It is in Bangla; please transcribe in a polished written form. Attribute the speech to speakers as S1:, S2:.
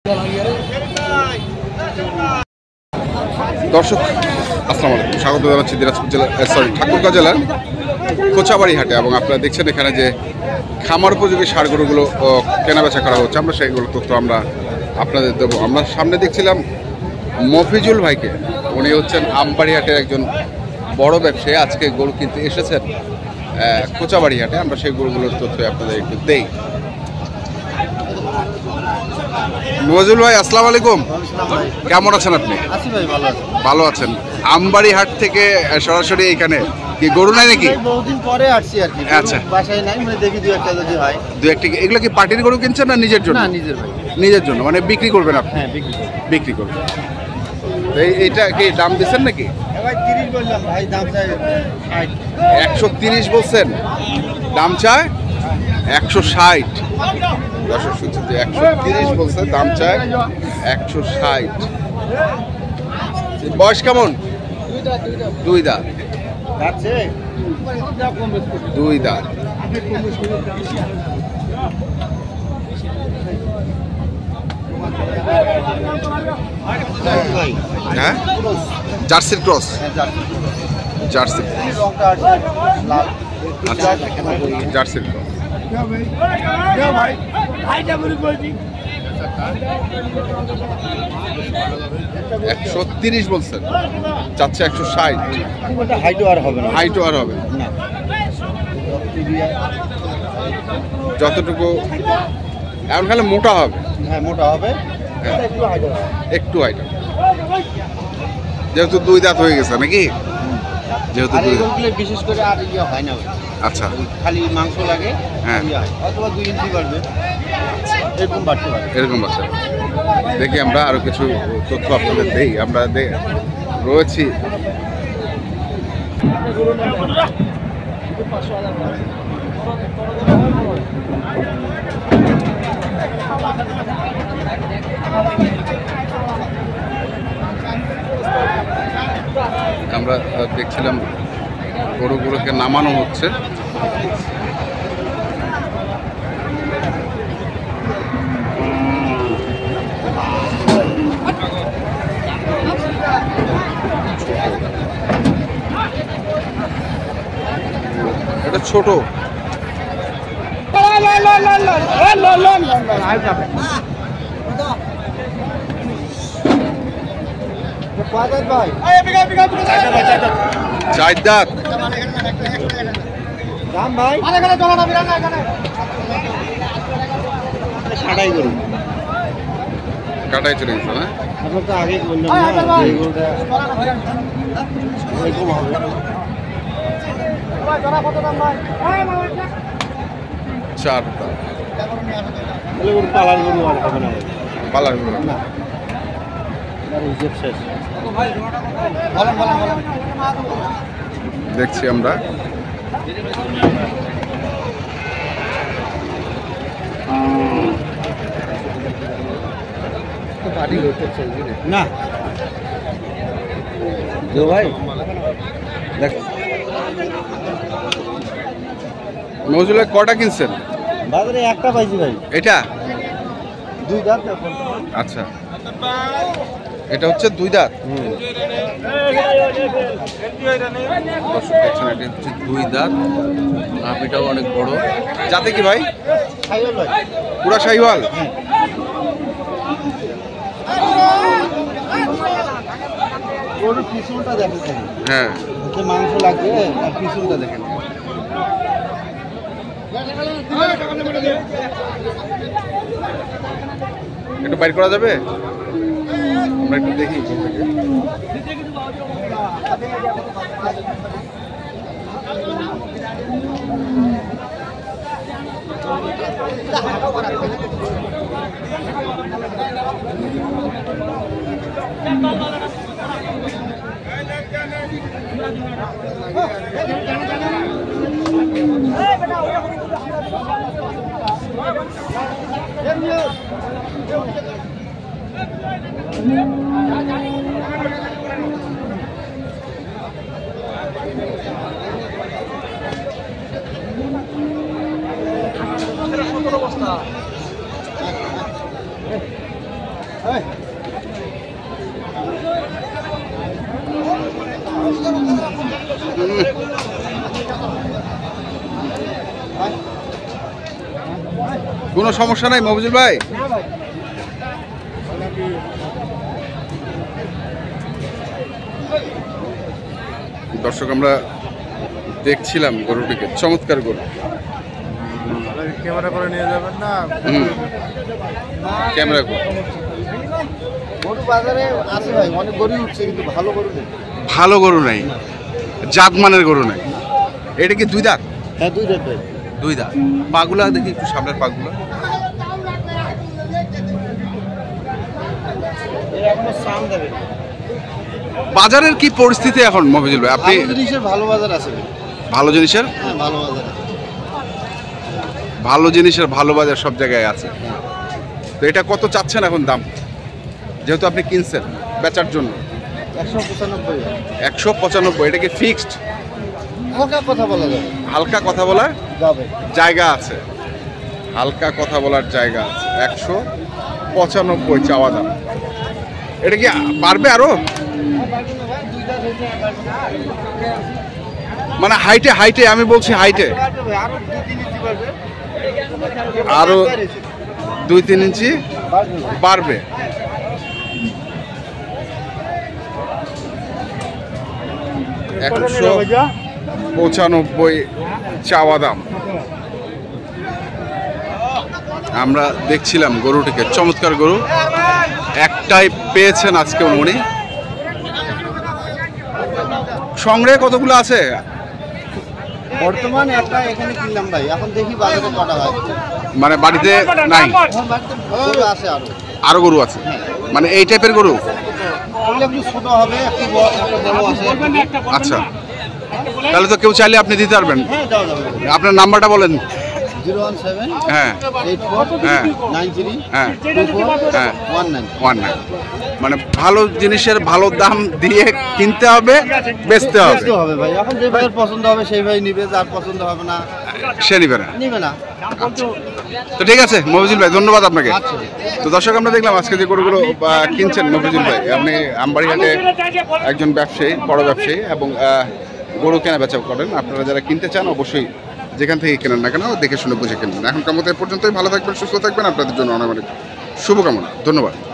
S1: দর্শক আসসালামু আলাইকুম, স্বাগত জানাচ্ছি দিনাজপুর জেলা ঠাকুরগাঁও জেলার কোচাবাড়ি হাটে। এবং আপনারা দেখছেন এখানে যে খামার উপযোগী ষাঁড় গরুগুলো কেনাবেচা করা হচ্ছে, আমরা সেইগুলো তথ্য আমরা আপনাদের দেবো। আমরা সামনে দেখছিলাম মফিজুল ভাইকে, উনি হচ্ছেন আমবাড়ি হাটের একজন বড় ব্যবসায়ী। আজকে গরু কিনতে এসেছেন কোচাবাড়ি হাটে, আমরা সেই গরুগুলোর তথ্য আপনাদের একটু দেই। মফিজুল ভাই আসসালামু আলাইকুম, কেমন আছেন আপনি? ভালো আছেন। আমবাড়ি হাট থেকে সরাসরি এখানে কি গরু নাই নাকি?
S2: বহুদিন পরে আসছি আর কি।
S1: আচ্ছা,
S2: বাসায় নাই, মানে দেখি দুই একটা যদি হয়।
S1: দুই একটা। এগুলো কি পার্টির গরু কিনছেন না নিজের জন্য?
S2: না, নিজের ভাই।
S1: নিজের জন্য, মানে বিক্রি করবেন আপনি?
S2: হ্যাঁ,
S1: বিক্রি করবেন। এইটা কি দাম দিচ্ছেন নাকি?
S2: ভাই 30 বললাম ভাই, দাম চাই 60।
S1: 130 বলছেন, দাম চায় 160। দর্শক শুনছেন যে 130 বলছে, দাম চায় 160। বয়স কেমন? দুই দাঁত। দুই দাঁত। হ্যাঁ, জার্সির ক্রস। জার্সি জার্সির ক্রস। 130 বলছেন, চাচ্ছে 160।
S2: হাইটও আর হবে না।
S1: হাইটও আর হবে না, যতটুকু এখন খালি মোটা হবে।
S2: হ্যাঁ, মোটা হবে।
S1: হ্যাঁ, একটু হাইট হবে, যেহেতু দুই দাঁত হয়ে গেছে নাকি? যেহেতু দুই দাঁত,
S2: বিশেষ করে আর ইয়ে হয় না।
S1: আচ্ছা,
S2: খালি মাংস লাগে।
S1: হ্যাঁ,
S2: অথবা 2 ইঞ্চি বাড়বে, এরকম বাড়তে পারে।
S1: এরকম বাচ্চা। দেখি আমরা আরো কিছু তথ্য আপনাদের দেই। আমরা রয়েছি আমরা দেখছিলাম গরুগুলোকে নামানো হচ্ছে। এটা ছোট। চার দাঁত। কাটাই চলে গেছে না?
S2: আগে
S1: চার দাঁত।
S2: পালার গরু আর হবে না।
S1: পালার গরু
S2: না, শেষ।
S1: দেখছি আমরা
S2: না ভাই, দেখ
S1: নজরুল কটা কিনছেন?
S2: বাজারে একটা পাইছি ভাই।
S1: এটা
S2: দুই দাঁত।
S1: আচ্ছা, এটা হচ্ছে দুই দাঁত। দর্শক দেখছেন, এটা হচ্ছে দুই দাঁত। নাভিটাও অনেক বড়। যাতে কি ভাই? পুরা শাহিওয়াল।
S2: পিছনটা দেখেন।
S1: হ্যাঁ,
S2: মাংস লাগবে, আর পিছনটা দেখেন।
S1: একটু বাইর করা যাবে? আমরা একটু দেখি। কোনো সমস্যা নাই মফিজুল ভাই? দর্শক আমরা দেখছিলাম গরুটিকে, চমৎকার গরু।
S2: ক্যামেরা করে নিয়ে যাবেন না?
S1: ক্যামেরা করে
S2: গরু বাজারে আছে ভাই, অনেক গরু উঠছে কিন্তু ভালো গরু নেই।
S1: ভালো গরু নাই, জাতমানের গরু নাই। এটা কি দুই দাঁত?
S2: হ্যাঁ, দুই দাঁত ভাই।
S1: দুই দাঁত। পাগুলা দেখি একটু, সামনের পাগুলা।
S2: এখনো সাম দেবে।
S1: বাজারের কি পরিস্থিতি এখন মফিজুল ভাই? আপনি
S2: ভালো জিনিসের ভালো বাজার আছে ভাই।
S1: ভালো জিনিসের
S2: হ্যাঁ, ভালো বাজার আছে।
S1: ভালো জিনিসের ভালো বাজার সব জায়গায় আছে। তো এটা কত চাচ্ছেন এখন দাম, যেহেতু আপনি কিনছেন বেচার জন্য?
S2: 195।
S1: 195। এটা কি ফিক্সড?
S2: হালকা কথা বলা যাবে।
S1: হালকা কথা বলার
S2: যাবে।
S1: জায়গা আছে, হালকা কথা বলার জায়গা আছে। 195 চাওয়া দাম। এটা কি বাড়বে আরো? মানে হাইটে হাইটে আমি বলছি হাইটে আরো 2-3 ইঞ্চি বাড়বে। $195 চাওয়া দাম। আমরা দেখছিলাম গরুটিকে, চমৎকার গরু। একটাই পেয়েছেন আজকে উনি। সংগ্রহে কতগুলো আছে?
S2: বর্তমানে একটা এখানে কিনলাম ভাই, এখন দেখি বাজারে কটা হয়।
S1: মানে বাড়িতে নাই?
S2: আমার বাড়িতে গরু আছে আরো।
S1: আরো গরু আছে? মানে এই টাইপের গরু?
S2: ওগুলো একটু ছোট হবে, একটু বড় আছে।
S1: আচ্ছা, তাহলে তো কেউ চাইলে আপনি দিতে পারবেন।
S2: হ্যাঁ, দেওয়া যাবে।
S1: আপনার নাম্বারটা বলেন।
S2: 017
S1: হ্যাঁ
S2: 84
S1: হ্যাঁ
S2: 93
S1: হ্যাঁ
S2: 24
S1: হ্যাঁ
S2: 19।
S1: 19। মানে ভালো জিনিসের ভালো দাম দিয়ে কিনতে হবে, বেচতে হবে।
S2: বুঝতে হবে ভাই, এখন যে ভাইয়ের পছন্দ হবে সেই ভাই নিবে, যার পছন্দ হবে না
S1: সে নিবে না।
S2: নিবে না।
S1: তো ঠিক আছে মফিজুল ভাই, ধন্যবাদ আপনাকে।
S2: আচ্ছা।
S1: তো দর্শক আমরা দেখলাম আজকে যে গরুগুলো কিনছেন মফিজুল ভাই, আপনি আমবাড়িহাটে একজন ব্যবসায়ী, বড় ব্যবসায়ী, এবং গরু কেনা বেচা করেন। আপনারা যারা কিনতে চান অবশ্যই যেখান থেকে কেনেন না কেন দেখে শুনে বুঝে কিনবেন। এখনকার মতো এ পর্যন্তই। ভালো থাকবেন, সুস্থ থাকবেন। আপনাদের জন্য অনেক অনেক শুভকামনা। ধন্যবাদ।